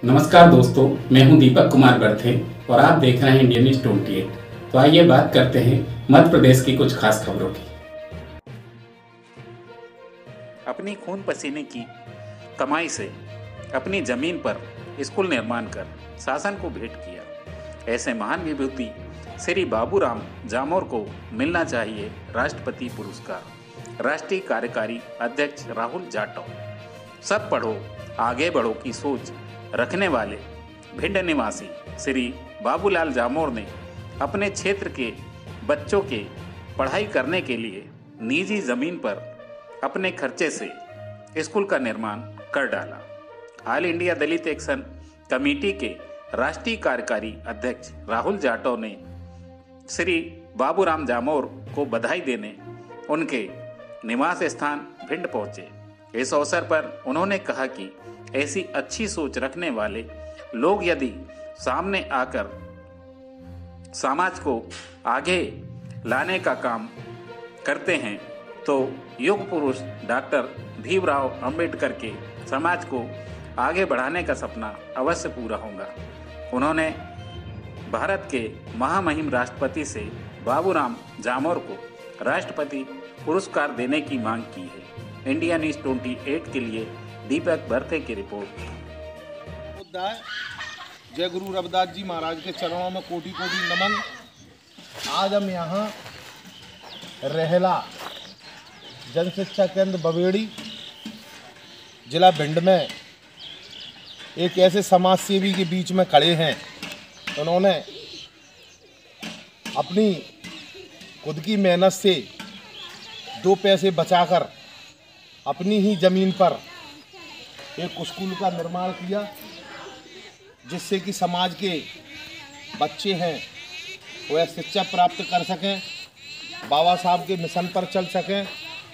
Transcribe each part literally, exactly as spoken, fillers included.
नमस्कार दोस्तों, मैं हूं दीपक कुमार बर्थे और आप देख रहे हैं इंडियन न्यूज अट्ठाईस। तो आइए बात करते हैं मध्य प्रदेश की कुछ खास खबरों की। अपनी खून पसीने की कमाई से अपनी जमीन पर स्कूल निर्माण कर शासन को भेंट किया, ऐसे महान विभूति श्री बाबूराम जामोर को मिलना चाहिए राष्ट्रपति पुरस्कार। राष्ट्रीय कार्यकारी अध्यक्ष राहुल जाटव, सब पढ़ो आगे बढ़ो की सोच रखने वाले भिंड निवासी श्री बाबूलाल जामोर ने अपने क्षेत्र के बच्चों के पढ़ाई करने के लिए निजी जमीन पर अपने खर्चे से स्कूल का निर्माण कर डाला। All India Dalit action committee के राष्ट्रीय कार्यकारी अध्यक्ष राहुल जाटव ने श्री बाबूराम जामोर को बधाई देने उनके निवास स्थान भिंड पहुंचे। इस अवसर पर उन्होंने कहा कि ऐसी अच्छी सोच रखने वाले लोग यदि सामने आकर समाज को आगे लाने का काम करते हैं तो युग पुरुष डॉक्टर भीमराव अंबेडकर के समाज को आगे बढ़ाने का सपना अवश्य पूरा होगा। उन्होंने भारत के महामहिम राष्ट्रपति से बाबूराम जामोर को राष्ट्रपति पुरस्कार देने की मांग की है। इंडिया न्यूज अट्ठाईस के लिए दीपक बर्थे की रिपोर्ट। मुद्दा है जय गुरु रविदास जी महाराज के चरणों में कोटि कोटि नमन। आज हम यहाँ रहला जन शिक्षा केंद्र बवेड़ी जिला भिंड में एक ऐसे समाज सेवी के बीच में खड़े हैं। उन्होंने अपनी खुद की मेहनत से दो पैसे बचाकर अपनी ही ज़मीन पर एक स्कूल का निर्माण किया, जिससे कि समाज के बच्चे हैं वह शिक्षा प्राप्त कर सकें, बाबा साहब के मिशन पर चल सकें।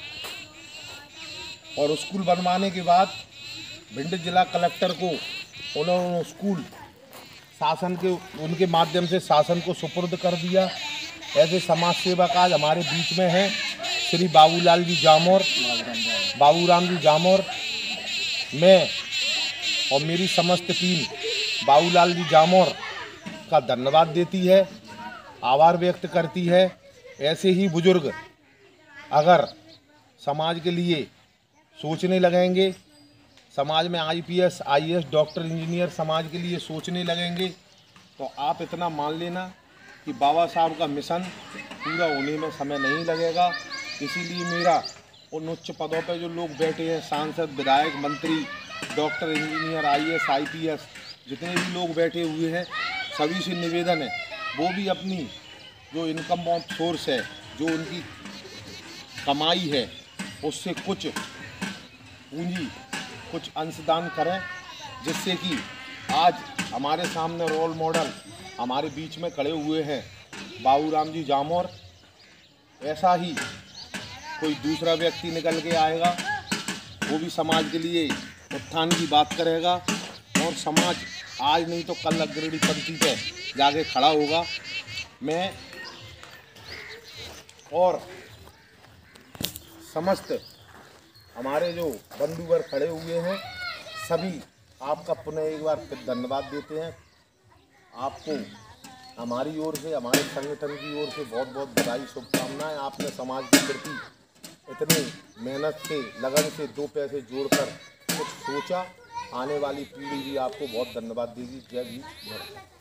और स्कूल बनवाने के बाद भिंड जिला कलेक्टर को उन्होंने स्कूल शासन के उनके माध्यम से शासन को सुपुर्द कर दिया। ऐसे समाज सेवक आज हमारे बीच में हैं श्री बाबूलाल जी जामोर बाबूराम जी जामोर। मैं और मेरी समस्त टीम बाबूलाल जी जामोर का धन्यवाद देती है, आभार व्यक्त करती है। ऐसे ही बुजुर्ग अगर समाज के लिए सोचने लगेंगे, समाज में आईपीएस, आईएएस, डॉक्टर, इंजीनियर समाज के लिए सोचने लगेंगे, तो आप इतना मान लेना कि बाबा साहब का मिशन पूरा होने में समय नहीं लगेगा। इसीलिए मेरा उन उच्च पदों पर जो लोग बैठे हैं, सांसद, विधायक, मंत्री, डॉक्टर, इंजीनियर, आईएएस, आईपीएस, जितने भी लोग बैठे हुए हैं, सभी से निवेदन है वो भी अपनी जो इनकम ऑफ सोर्स है, जो उनकी कमाई है, उससे कुछ पूंजी, कुछ अंशदान करें, जिससे कि आज हमारे सामने रोल मॉडल हमारे बीच में खड़े हुए हैं बाबूराम जी जामोर। ऐसा ही कोई दूसरा व्यक्ति निकल के आएगा, वो भी समाज के लिए उत्थान की बात करेगा और समाज आज नहीं तो कल अग्रणी पंक्ति पे जाके खड़ा होगा। मैं और समस्त हमारे जो बंधुवर खड़े हुए हैं, सभी आपका पुनः एक बार फिर धन्यवाद देते हैं। आपको हमारी ओर से, हमारे संगठन की ओर से बहुत बहुत बधाई, शुभकामनाएं। आपने समाज के प्रति इतनी मेहनत से, लगन से दो पैसे जोड़कर कुछ सोचा। आने वाली पीढ़ी भी आपको बहुत धन्यवाद देगी। जय भीम।